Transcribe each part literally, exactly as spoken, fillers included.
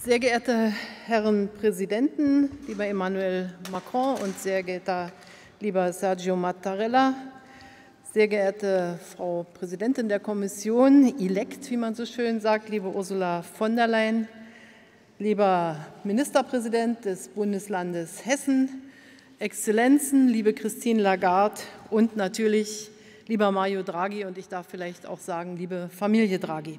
Sehr geehrte Herren Präsidenten, lieber Emmanuel Macron und sehr geehrter lieber Sergio Mattarella, sehr geehrte Frau Präsidentin der Kommission, elect, wie man so schön sagt, liebe Ursula von der Leyen, lieber Ministerpräsident des Bundeslandes Hessen, Exzellenzen, liebe Christine Lagarde und natürlich lieber Mario Draghi und ich darf vielleicht auch sagen, liebe Familie Draghi.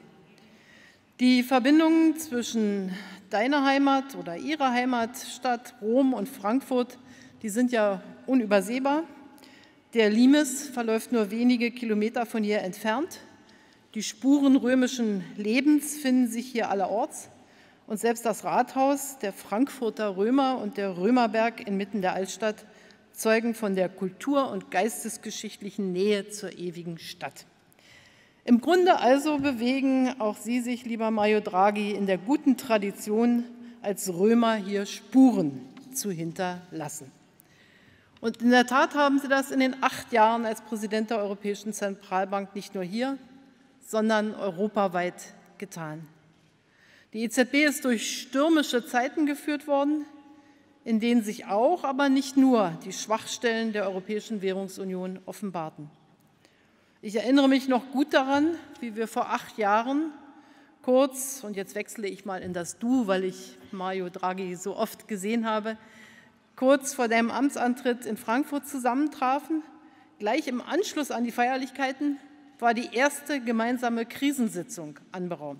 Die Verbindungen zwischen deiner Heimat oder ihrer Heimatstadt Rom und Frankfurt, die sind ja unübersehbar. Der Limes verläuft nur wenige Kilometer von hier entfernt. Die Spuren römischen Lebens finden sich hier allerorts. Und selbst das Rathaus der Frankfurter Römer und der Römerberg inmitten der Altstadt zeugen von der kultur- und geistesgeschichtlichen Nähe zur ewigen Stadt. Im Grunde also bewegen auch Sie sich, lieber Mario Draghi, in der guten Tradition, als Römer hier Spuren zu hinterlassen. Und in der Tat haben Sie das in den acht Jahren als Präsident der Europäischen Zentralbank nicht nur hier, sondern europaweit getan. Die E Z B ist durch stürmische Zeiten geführt worden, in denen sich auch, aber nicht nur, die Schwachstellen der Europäischen Währungsunion offenbarten. Ich erinnere mich noch gut daran, wie wir vor acht Jahren kurz, und jetzt wechsle ich mal in das Du, weil ich Mario Draghi so oft gesehen habe, kurz vor deinem Amtsantritt in Frankfurt zusammentrafen. Gleich im Anschluss an die Feierlichkeiten war die erste gemeinsame Krisensitzung anberaumt.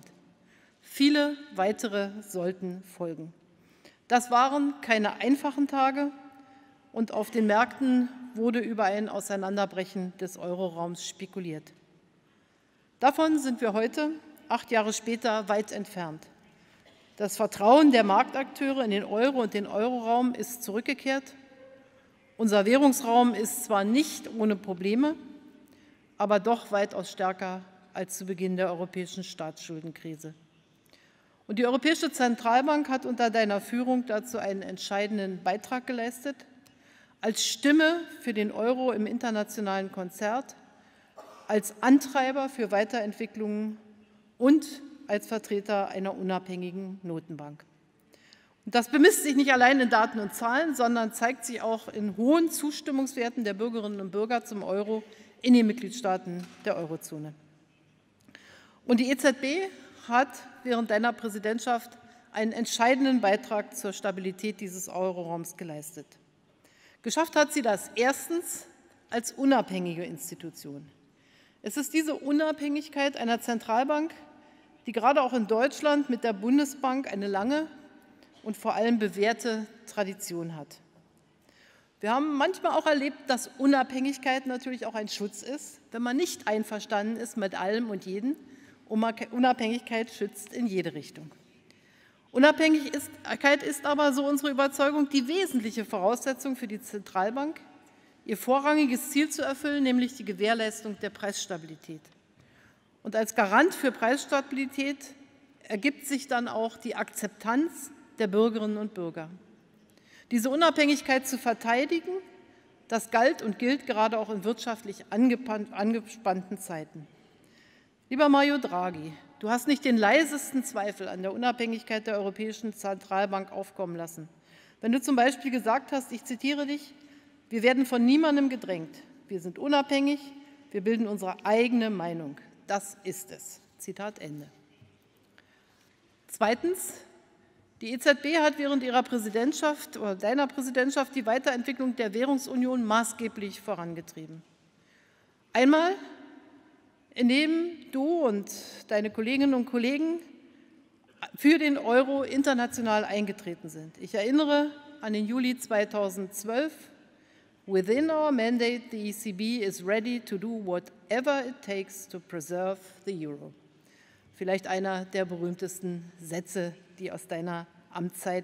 Viele weitere sollten folgen. Das waren keine einfachen Tage und auf den Märkten wurde über ein Auseinanderbrechen des Euroraums spekuliert. Davon sind wir heute, acht Jahre später, weit entfernt. Das Vertrauen der Marktakteure in den Euro und den Euroraum ist zurückgekehrt. Unser Währungsraum ist zwar nicht ohne Probleme, aber doch weitaus stärker als zu Beginn der europäischen Staatsschuldenkrise. Und die Europäische Zentralbank hat unter deiner Führung dazu einen entscheidenden Beitrag geleistet. Als Stimme für den Euro im internationalen Konzert, als Antreiber für Weiterentwicklungen und als Vertreter einer unabhängigen Notenbank. Und das bemisst sich nicht allein in Daten und Zahlen, sondern zeigt sich auch in hohen Zustimmungswerten der Bürgerinnen und Bürger zum Euro in den Mitgliedstaaten der Eurozone. Und die E Z B hat während deiner Präsidentschaft einen entscheidenden Beitrag zur Stabilität dieses Euroraums geleistet. Geschafft hat sie das erstens als unabhängige Institution. Es ist diese Unabhängigkeit einer Zentralbank, die gerade auch in Deutschland mit der Bundesbank eine lange und vor allem bewährte Tradition hat. Wir haben manchmal auch erlebt, dass Unabhängigkeit natürlich auch ein Schutz ist, wenn man nicht einverstanden ist mit allem und jedem. Unabhängigkeit schützt in jede Richtung. Unabhängigkeit ist aber, so unsere Überzeugung, die wesentliche Voraussetzung für die Zentralbank, ihr vorrangiges Ziel zu erfüllen, nämlich die Gewährleistung der Preisstabilität. Und als Garant für Preisstabilität ergibt sich dann auch die Akzeptanz der Bürgerinnen und Bürger. Diese Unabhängigkeit zu verteidigen, das galt und gilt gerade auch in wirtschaftlich angespannten Zeiten. Lieber Mario Draghi, du hast nicht den leisesten Zweifel an der Unabhängigkeit der Europäischen Zentralbank aufkommen lassen. Wenn du zum Beispiel gesagt hast, ich zitiere dich, wir werden von niemandem gedrängt, wir sind unabhängig, wir bilden unsere eigene Meinung. Das ist es. Zitat Ende. Zweitens, die E Z B hat während ihrer Präsidentschaft oder deiner Präsidentschaft die Weiterentwicklung der Währungsunion maßgeblich vorangetrieben. Einmal, indem du und deine Kolleginnen und Kollegen für den Euro international eingetreten sind. Ich erinnere an den Juli zweitausendzwölf. Within our mandate, the E C B is ready to do whatever it takes to preserve the euro. Vielleicht einer der berühmtesten Sätze, die aus deiner Amtszeit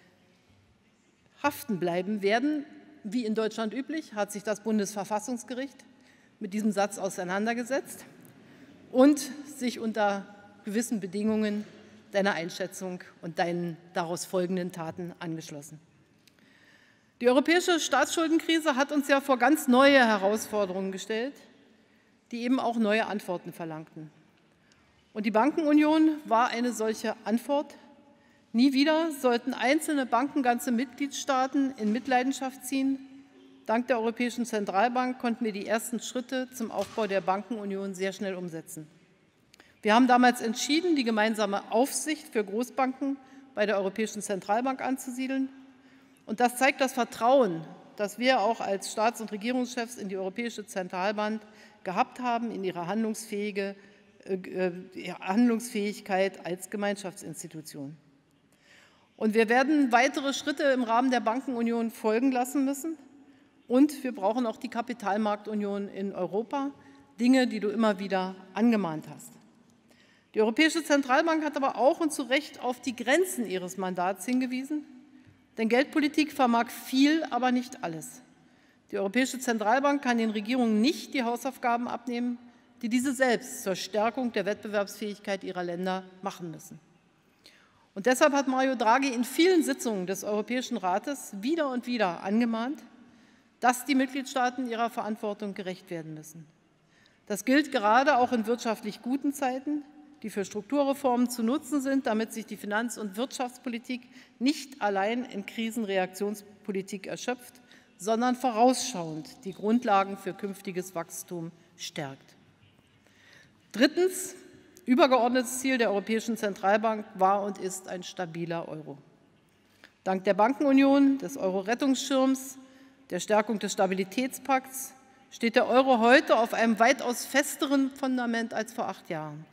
haften bleiben werden. Wie in Deutschland üblich, hat sich das Bundesverfassungsgericht mit diesem Satz auseinandergesetzt und sich unter gewissen Bedingungen deiner Einschätzung und deinen daraus folgenden Taten angeschlossen. Die europäische Staatsschuldenkrise hat uns ja vor ganz neue Herausforderungen gestellt, die eben auch neue Antworten verlangten. Und die Bankenunion war eine solche Antwort, Nie wieder sollten einzelne Banken ganze Mitgliedstaaten in Mitleidenschaft ziehen. Dank der Europäischen Zentralbank konnten wir die ersten Schritte zum Aufbau der Bankenunion sehr schnell umsetzen. Wir haben damals entschieden, die gemeinsame Aufsicht für Großbanken bei der Europäischen Zentralbank anzusiedeln. Und das zeigt das Vertrauen, das wir auch als Staats- und Regierungschefs in die Europäische Zentralbank gehabt haben, in ihre handlungsfähige, äh, Handlungsfähigkeit als Gemeinschaftsinstitution. Und wir werden weitere Schritte im Rahmen der Bankenunion folgen lassen müssen. Und wir brauchen auch die Kapitalmarktunion in Europa, Dinge, die du immer wieder angemahnt hast. Die Europäische Zentralbank hat aber auch und zu Recht auf die Grenzen ihres Mandats hingewiesen. Denn Geldpolitik vermag viel, aber nicht alles. Die Europäische Zentralbank kann den Regierungen nicht die Hausaufgaben abnehmen, die diese selbst zur Stärkung der Wettbewerbsfähigkeit ihrer Länder machen müssen. Und deshalb hat Mario Draghi in vielen Sitzungen des Europäischen Rates wieder und wieder angemahnt, dass die Mitgliedstaaten ihrer Verantwortung gerecht werden müssen. Das gilt gerade auch in wirtschaftlich guten Zeiten, die für Strukturreformen zu nutzen sind, damit sich die Finanz- und Wirtschaftspolitik nicht allein in Krisenreaktionspolitik erschöpft, sondern vorausschauend die Grundlagen für künftiges Wachstum stärkt. Drittens, übergeordnetes Ziel der Europäischen Zentralbank war und ist ein stabiler Euro. Dank der Bankenunion, des Euro-Rettungsschirms, der Stärkung des Stabilitätspakts steht der Euro heute auf einem weitaus festeren Fundament als vor acht Jahren.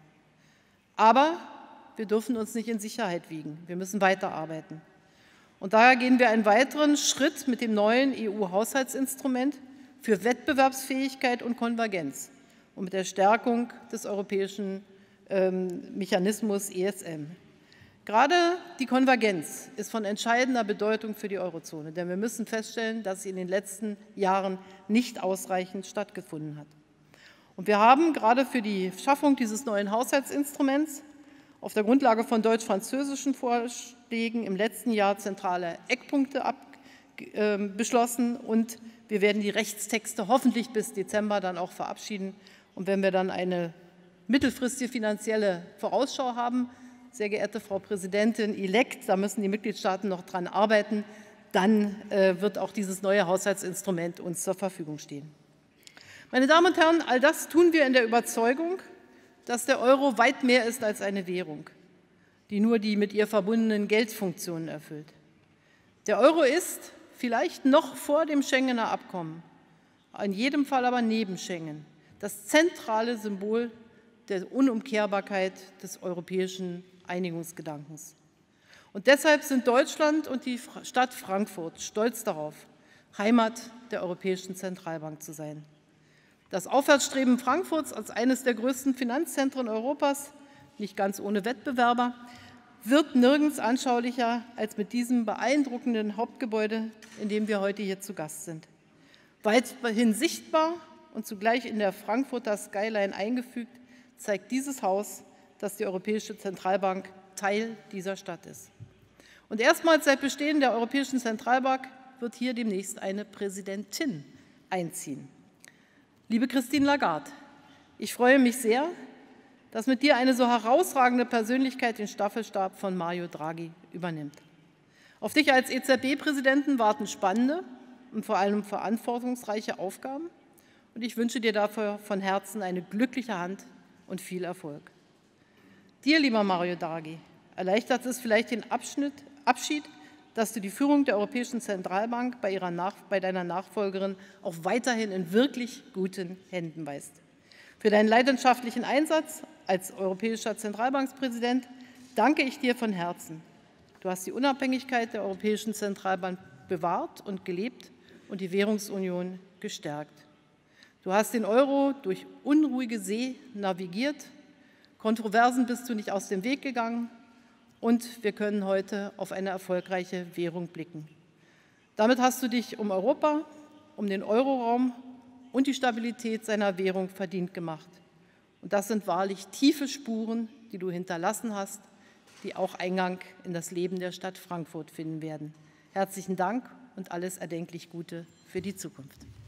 Aber wir dürfen uns nicht in Sicherheit wiegen. Wir müssen weiterarbeiten. Und daher gehen wir einen weiteren Schritt mit dem neuen E U-Haushaltsinstrument für Wettbewerbsfähigkeit und Konvergenz und mit der Stärkung des europäischen ähm, Mechanismus E S M. Gerade die Konvergenz ist von entscheidender Bedeutung für die Eurozone, denn wir müssen feststellen, dass sie in den letzten Jahren nicht ausreichend stattgefunden hat. Und wir haben gerade für die Schaffung dieses neuen Haushaltsinstruments auf der Grundlage von deutsch-französischen Vorschlägen im letzten Jahr zentrale Eckpunkte ab, äh, beschlossen und wir werden die Rechtstexte hoffentlich bis Dezember dann auch verabschieden. Und wenn wir dann eine mittelfristige finanzielle Vorausschau haben, sehr geehrte Frau Präsidentin elect, da müssen die Mitgliedstaaten noch dran arbeiten, dann äh, wird auch dieses neue Haushaltsinstrument uns zur Verfügung stehen. Meine Damen und Herren, all das tun wir in der Überzeugung, dass der Euro weit mehr ist als eine Währung, die nur die mit ihr verbundenen Geldfunktionen erfüllt. Der Euro ist, vielleicht noch vor dem Schengener Abkommen, in jedem Fall aber neben Schengen, das zentrale Symbol der Unumkehrbarkeit des europäischen Einigungsgedankens. Und deshalb sind Deutschland und die Stadt Frankfurt stolz darauf, Heimat der Europäischen Zentralbank zu sein. Das Aufwärtsstreben Frankfurts als eines der größten Finanzzentren Europas, nicht ganz ohne Wettbewerber, wird nirgends anschaulicher als mit diesem beeindruckenden Hauptgebäude, in dem wir heute hier zu Gast sind. Weithin sichtbar und zugleich in der Frankfurter Skyline eingefügt, zeigt dieses Haus, dass die Europäische Zentralbank Teil dieser Stadt ist. Und erstmals seit Bestehen der Europäischen Zentralbank wird hier demnächst eine Präsidentin einziehen. Liebe Christine Lagarde, ich freue mich sehr, dass mit dir eine so herausragende Persönlichkeit den Staffelstab von Mario Draghi übernimmt. Auf dich als E Z B-Präsidenten warten spannende und vor allem verantwortungsreiche Aufgaben. Und ich wünsche dir dafür von Herzen eine glückliche Hand und viel Erfolg. Dir, lieber Mario Draghi, erleichtert es vielleicht den Abschnitt, Abschied, dass du die Führung der Europäischen Zentralbank bei, ihrer Nach, bei deiner Nachfolgerin auch weiterhin in wirklich guten Händen weißt. Für deinen leidenschaftlichen Einsatz als europäischer Zentralbankspräsident danke ich dir von Herzen. Du hast die Unabhängigkeit der Europäischen Zentralbank bewahrt und gelebt und die Währungsunion gestärkt. Du hast den Euro durch unruhige See navigiert, Kontroversen bist du nicht aus dem Weg gegangen und wir können heute auf eine erfolgreiche Währung blicken. Damit hast du dich um Europa, um den Euroraum und die Stabilität seiner Währung verdient gemacht. Und das sind wahrlich tiefe Spuren, die du hinterlassen hast, die auch Eingang in das Leben der Stadt Frankfurt finden werden. Herzlichen Dank und alles erdenklich Gute für die Zukunft.